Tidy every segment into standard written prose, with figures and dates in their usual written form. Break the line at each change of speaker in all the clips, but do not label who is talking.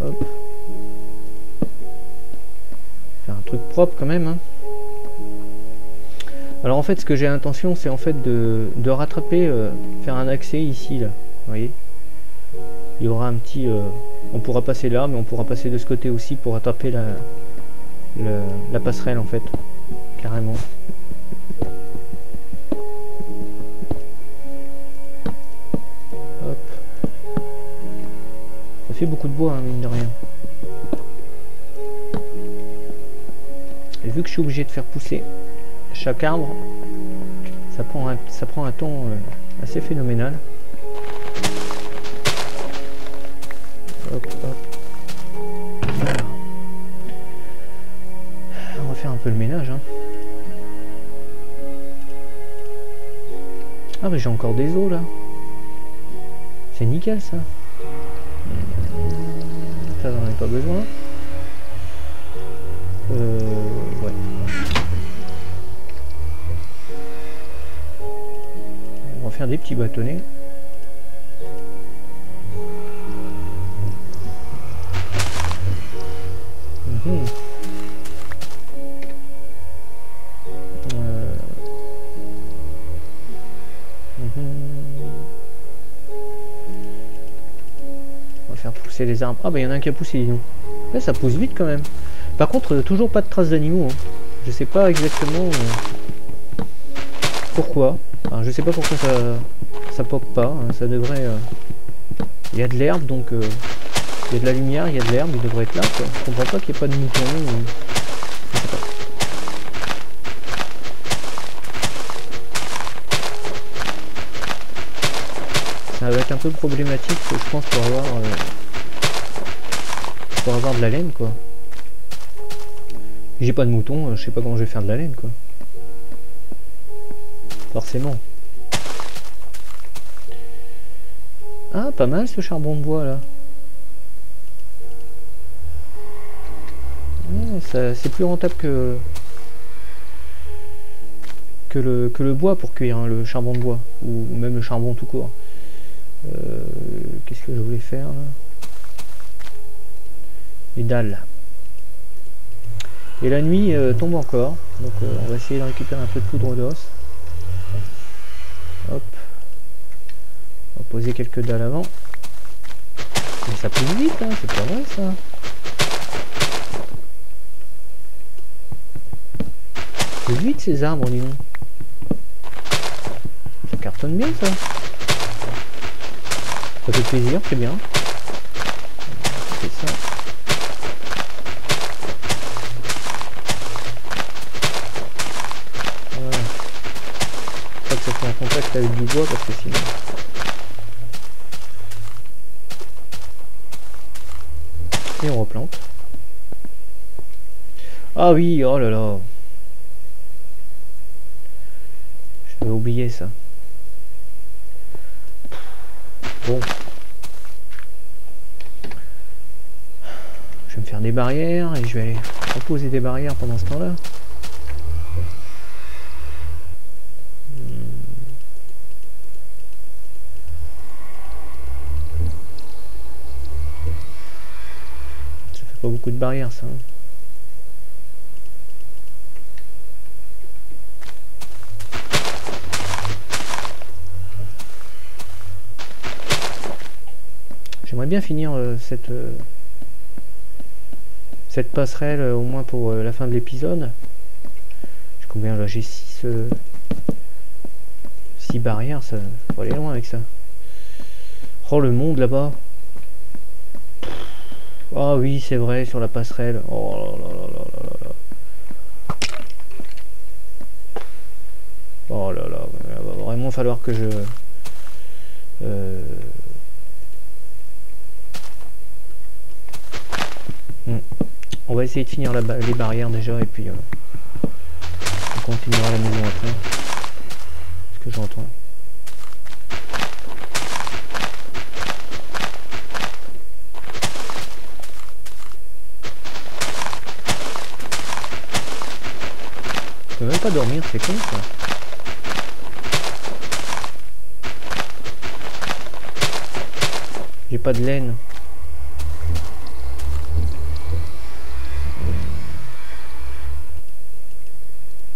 Hop. Faire un truc propre quand même. Hein. Alors en fait, ce que j'ai l'intention, c'est en fait de rattraper, faire un accès ici, là. Vous voyez? Il y aura un petit... on pourra passer là, mais on pourra passer de ce côté aussi pour rattraper la passerelle en fait. Carrément. Hop. Ça fait beaucoup de bois, hein, mine de rien. Et vu que je suis obligé de faire pousser chaque arbre, ça prend un temps assez phénoménal. Hop, hop. Voilà. On va faire un peu le ménage. Hein. Ah mais j'ai encore des os là. C'est nickel ça. Ça j'en ai pas besoin. Ouais. On va faire des petits bâtonnets. On va faire pousser les arbres. Ah bah il y en a un qui a poussé, dis donc. Là ça pousse vite quand même. Par contre toujours pas de traces d'animaux. Hein. Je sais pas exactement pourquoi. Enfin, je sais pas pourquoi ça pop pas. Hein. Ça devrait... Il y a de l'herbe donc... il y a de la lumière, il y a de l'herbe, il devrait être là. Quoi. Je comprends pas qu'il n'y ait pas de moutons. Je sais pas. Ça va être un peu problématique, je pense, pour avoir de la laine, quoi. J'ai pas de mouton, je sais pas comment je vais faire de la laine, quoi. Forcément. Ah, pas mal ce charbon de bois, là. Ouais, c'est plus rentable que le bois pour cuire, hein, le charbon de bois. Ou même le charbon tout court. Qu'est-ce que je voulais faire là? Les dalles. Et la nuit tombe encore, donc on va essayer de récupérer un peu de poudre d'os. Hop. On va poser quelques dalles avant. Mais ça pousse vite, hein, c'est pas vrai ça. C'est vite ces arbres, dis donc. Ça cartonne bien ça. Ça fait plaisir, c'est bien. C'est ça. Ouais. Faut que ça soit en contact avec du bois parce que sinon. Et on replante. Ah oui, oh là là. J'avais oublié ça. Bon. Je vais me faire des barrières et je vais aller reposer des barrières pendant ce temps-là. Ça fait pas beaucoup de barrières ça. Hein. J'aimerais bien finir cette passerelle au moins pour la fin de l'épisode. J'ai combien là? J'ai 6 barrières, ça faut aller loin avec ça. Oh le monde là-bas. Ah oui c'est vrai sur la passerelle. Oh là là là là là là. Oh là là, il va vraiment falloir que je... On va essayer de finir les barrières déjà et puis on continuera la maison après. Ce que j'entends. Je peux même pas dormir, c'est con ça. J'ai pas de laine.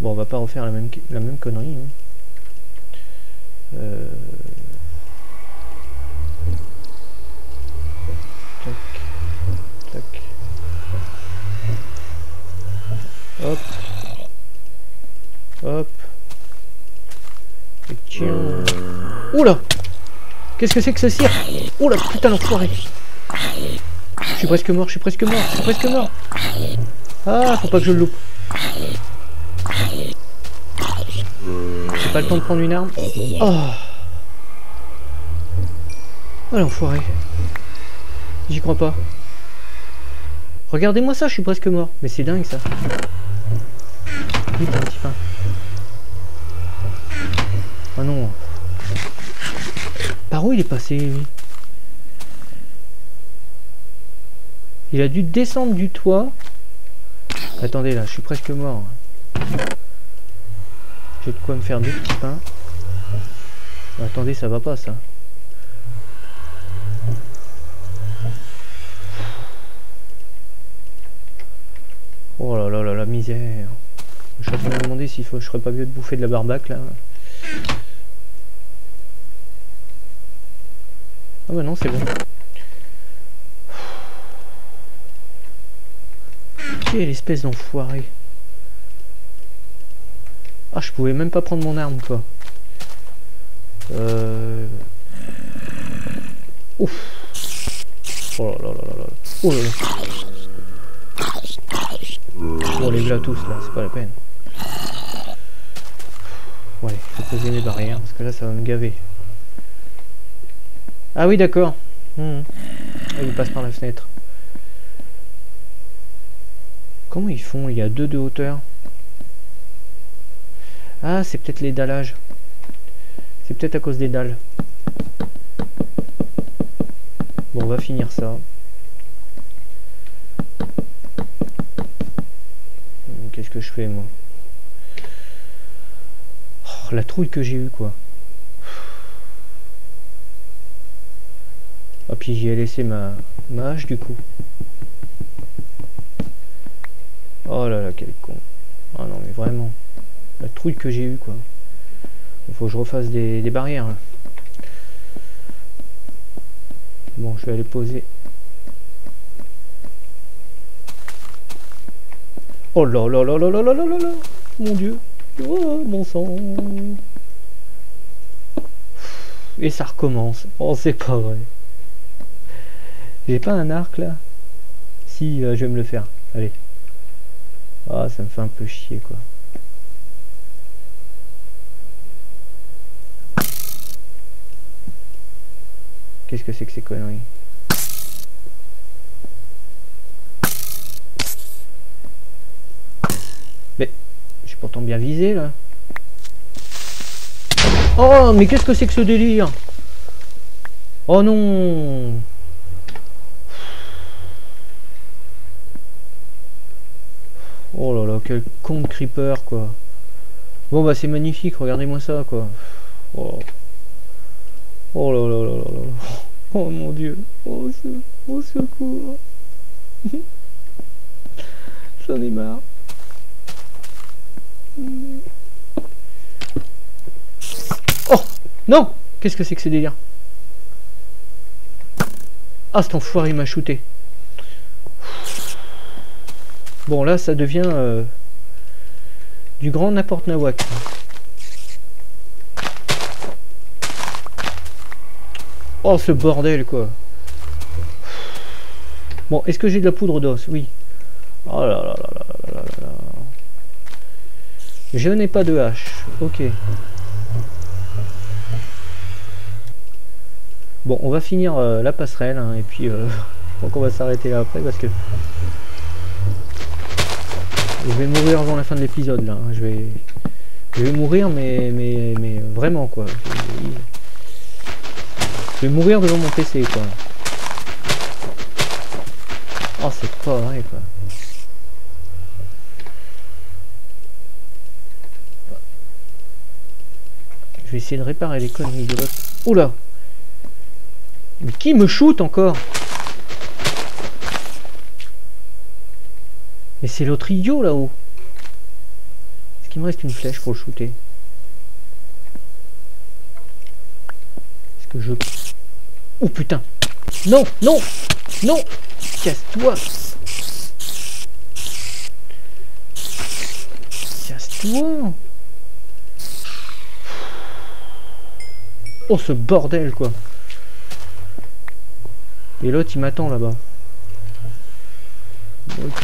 Bon, on va pas refaire la même connerie. Hein. Tac. Tac. Hop. Hop. Et tiens. Oula! Qu'est-ce que c'est que ce cire? Oula, putain l'enfoiré! Je suis presque mort, je suis presque mort, je suis presque mort! Ah, faut pas que je le loupe. J'ai pas le temps de prendre une arme. Oh! Oh l'enfoiré! J'y crois pas. Regardez-moi ça, je suis presque mort. Mais c'est dingue ça. Vite un petit pain. Ah non. Par où il est passé lui? Il a dû descendre du toit. Attendez là, je suis presque mort. J'ai de quoi me faire deux petits pains. Attendez, ça va pas ça. Oh là là là, la misère. Je suis en train de me demander s'il faut, je serais pas mieux de bouffer de la barbaque là. Ah bah non, c'est bon. Quelle espèce d'enfoiré. Ah, je pouvais même pas prendre mon arme quoi. Ouf. Oh là là là là là. Oh là là. Bon, les là tous là, c'est pas la peine. Ouais, il faut poser les barrières parce que là ça va me gaver. Ah oui, d'accord. Il passe par la fenêtre. Comment ils font? Il y a 2 de hauteur. Ah, c'est peut-être les dallages. C'est peut-être à cause des dalles. Bon, on va finir ça. Qu'est-ce que je fais moi? Oh, la trouille que j'ai eue quoi. Ah puis j'y ai laissé ma hache du coup. Oh là là, quel con. Ah non mais vraiment. La trouille que j'ai eue quoi. Il faut que je refasse des barrières là. Bon, je vais aller poser. Oh là là là là là là là là là. Mon dieu. Oh mon sang. Et ça recommence. Oh c'est pas vrai. J'ai pas un arc là. Si, je vais me le faire. Allez. Ah, ça me fait un peu chier quoi. Qu'est-ce que c'est que ces conneries? Mais j'ai pourtant bien visé là. Oh mais qu'est-ce que c'est que ce délire? Oh non. Oh là là, quel con de creeper quoi. Bon bah c'est magnifique, regardez-moi ça quoi. Oh. Oh là là là là là. Oh mon dieu. Oh, au secours. J'en ai marre. Oh non. Qu'est-ce que c'est que ce délire? Ah cet enfoiré il m'a shooté. Bon là ça devient du grand n'importe nawak. Oh ce bordel quoi. Bon, est-ce que j'ai de la poudre d'os? Oui. Oh là là là là là là là. Je n'ai pas de hache. Ok. Bon, on va finir la passerelle hein, et puis donc on va s'arrêter là après parce que je vais mourir avant la fin de l'épisode là. Hein. Je vais mourir mais vraiment quoi. Je vais mourir devant mon PC quoi. Oh c'est pas vrai quoi. Je vais essayer de réparer les conneries de l'autre. Oula. Mais qui me shoot encore? Mais c'est l'autre idiot là-haut. qu'il me reste une flèche pour le shooter? Est-ce que je... Oh putain! Non! Non! Non! Casse-toi! Casse-toi! Oh ce bordel quoi! Et l'autre il m'attend là-bas. Ok.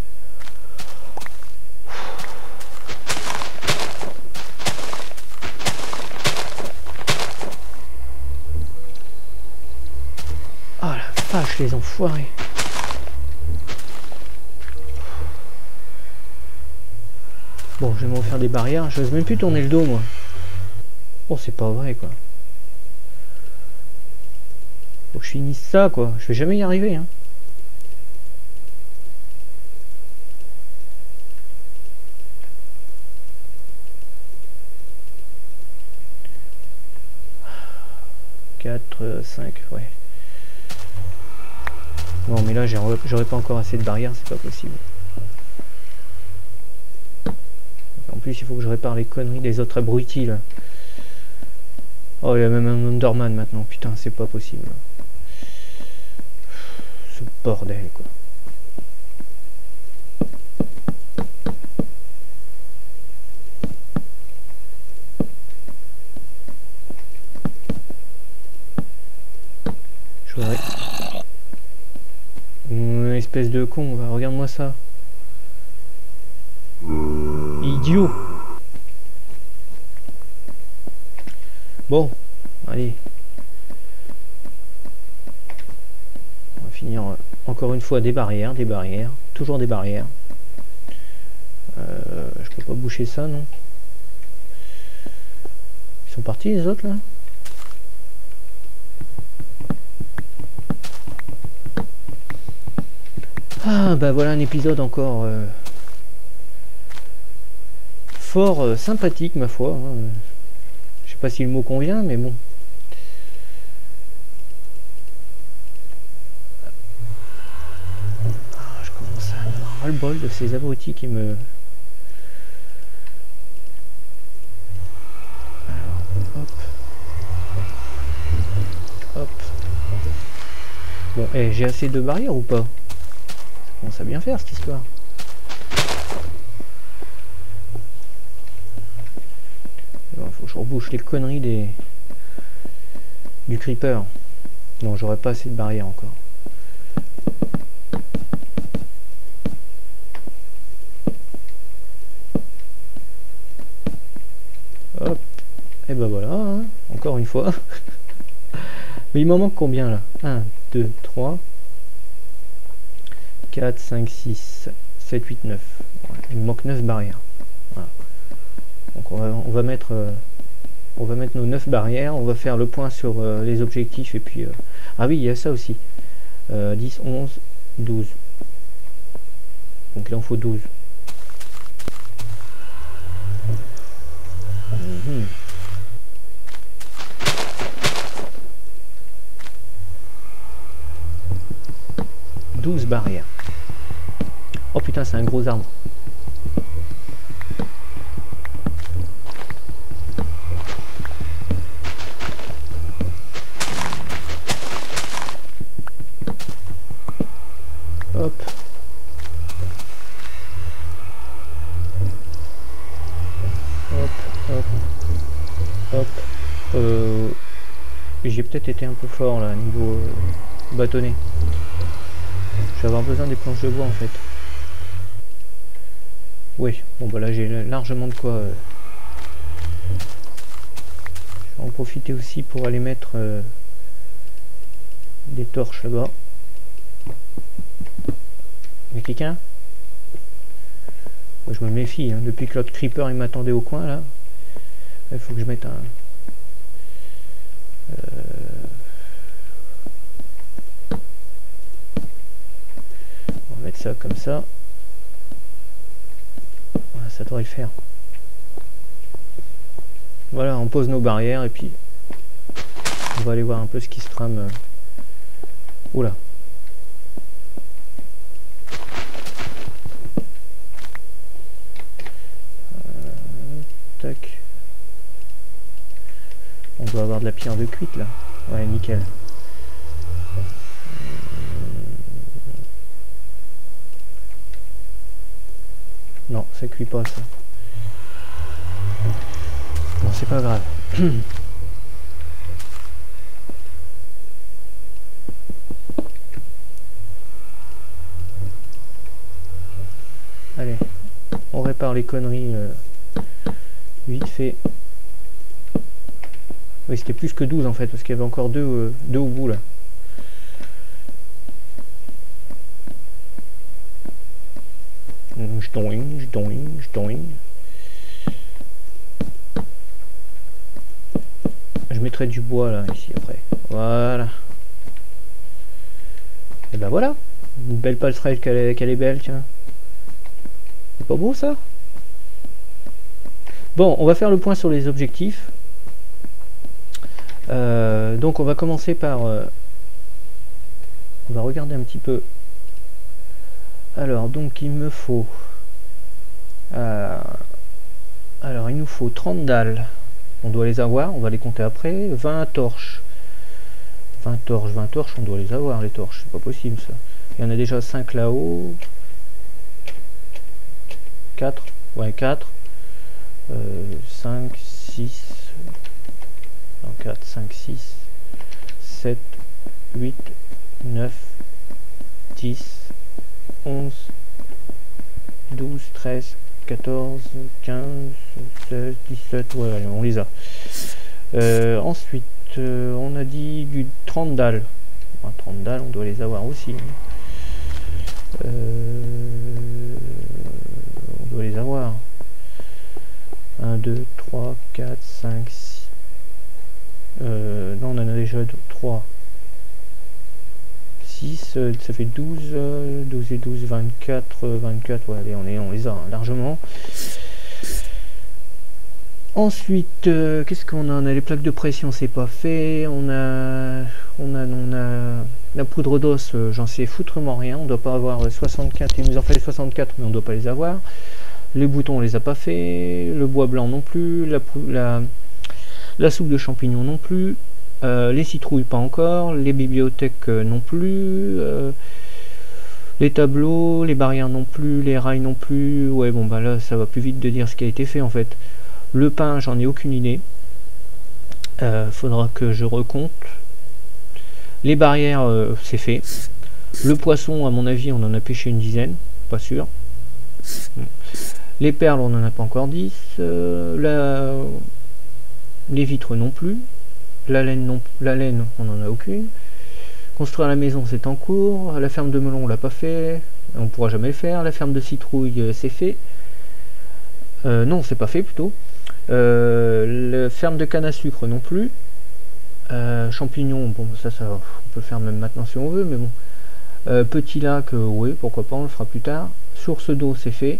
Ah la vache les enfoirés. Bon je vais me refaire des barrières, je n'ose même plus tourner le dos moi. Oh c'est pas vrai quoi. Faut que je finisse ça quoi, je vais jamais y arriver hein. Quatre, 5, ouais. Bon mais là j'aurais pas encore assez de barrières, c'est pas possible. En plus il faut que je répare les conneries des autres abrutis là. Oh il y a même un Underman maintenant, putain c'est pas possible. Ce bordel quoi. Je voudrais... Une espèce de con, va, regarde-moi ça. Idiot. Bon, allez. On va finir encore une fois des barrières, toujours des barrières. Je peux pas boucher ça, non? Ils sont partis les autres là? Ah bah voilà un épisode encore fort sympathique ma foi. Hein. Je sais pas si le mot convient mais bon. Ah, je commence à avoir ras-le-bol de ces abrutis qui me... Alors, hop. Hop. Bon, hey, j'ai assez de barrières ou pas? Ça commence à bien faire cette histoire. Il faut que je rebouche les conneries du creeper. Non, j'aurais pas assez de barrières encore. Hop. Et ben voilà, hein. Encore une fois. Mais il m'en manque combien là? 1, 2, 3, 4, 5, 6, 7, 8, 9. Ouais, il me manque 9 barrières. Voilà. Donc on va mettre nos 9 barrières, on va faire le point sur les objectifs et puis... Ah oui, il y a ça aussi. 10, 11, 12. Donc là, il en faut 12. Mmh. 12 barrières. Oh putain, c'est un gros arbre. Hop. Hop, hop, hop. J'ai peut-être été un peu fort là, niveau bâtonnet. Je vais avoir besoin des planches de bois en fait. Oui, bon bah là j'ai largement de quoi. Je vais en profiter aussi pour aller mettre des torches là-bas. Il y a quelqu'un? Moi, je me méfie, hein. Depuis que l'autre creeper il m'attendait au coin là. Il faut que je mette un... On va mettre ça comme ça. Voilà, ça devrait le faire. Voilà, on pose nos barrières et puis on va aller voir un peu ce qui se trame. Oula. avoir de la pierre de cuite là. Ouais, nickel. Non, ça cuit pas ça. Bon, c'est pas grave. Allez, on répare les conneries vite fait. Oui, c'était plus que 12 en fait, parce qu'il y avait encore deux au bout là. Je mettrai du bois là, ici après. Voilà. Et ben voilà. Une belle passerelle qu'elle est belle, tiens. C'est pas beau ça? Bon, on va faire le point sur les objectifs. Donc on va commencer par... on va regarder un petit peu. Alors, donc il me faut... alors, il nous faut 30 dalles. On doit les avoir, on va les compter après. 20 torches. 20 torches, on doit les avoir, les torches. C'est pas possible ça. Il y en a déjà 5 là-haut. 4. Ouais, 4. 5, 6... Non, 4, 5, 6, 7, 8, 9, 10, 11, 12, 13, 14, 15, 16, 17, ouais, allez, on les a. Ensuite, on a dit du 30 dalles. 30 dalles, on doit les avoir aussi. On doit les avoir. 1, 2, 3, 4, 5, 6. Non, on en a déjà 3. 6, ça fait 12, 12 et 12, 24, 24, ouais, allez, on les a hein, largement. Ensuite, qu'est-ce qu'on a? On a les plaques de pression, c'est pas fait. On a la poudre d'os, j'en sais foutrement rien. On doit pas avoir 64, il nous en fallait 64, mais on doit pas les avoir. Les boutons, on les a pas fait. Le bois blanc non plus. La soupe de champignons non plus. Les citrouilles pas encore. Les bibliothèques non plus. Les tableaux, les barrières non plus. Les rails non plus. Ouais, bon, bah là, ça va plus vite de dire ce qui a été fait en fait. Le pain, j'en ai aucune idée. Faudra que je recompte. Les barrières, c'est fait. Le poisson, à mon avis, on en a pêché une dizaine. Pas sûr. Les perles, on n'en a pas encore 10. Les vitres non plus. La laine, on n'en a aucune. Construire la maison, c'est en cours. La ferme de melon, on l'a pas fait. On pourra jamais le faire. La ferme de citrouille, c'est fait. Non, c'est pas fait plutôt. La ferme de canne à sucre non plus. Champignons, bon, ça, on peut le faire même maintenant si on veut, mais bon. Petit lac, oui, pourquoi pas, on le fera plus tard. Source d'eau, c'est fait.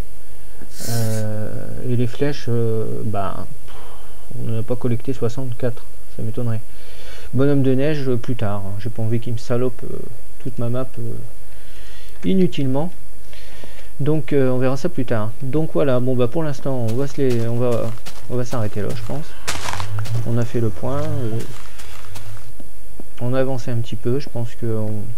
Et les flèches, bah, on n'a pas collecté 64, ça m'étonnerait. Bonhomme de neige, plus tard. Hein. J'ai pas envie qu'il me salope toute ma map inutilement. Donc on verra ça plus tard. Donc voilà, bon bah pour l'instant on va s'arrêter là, je pense. On a fait le point. On a avancé un petit peu, je pense que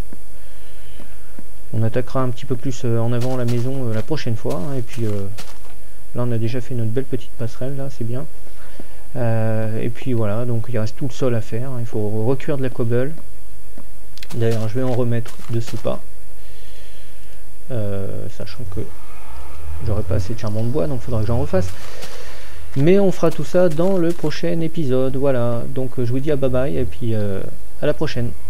on attaquera un petit peu plus en avant la maison la prochaine fois. Hein, et puis là on a déjà fait notre belle petite passerelle, là c'est bien. Et puis voilà, donc il reste tout le sol à faire. Hein, il faut recuire de la cobble. D'ailleurs je vais en remettre de ce pas. Sachant que j'aurai pas assez de charbon de bois, donc il faudra que j'en refasse. Mais on fera tout ça dans le prochain épisode. Voilà, donc je vous dis à bye bye et puis à la prochaine.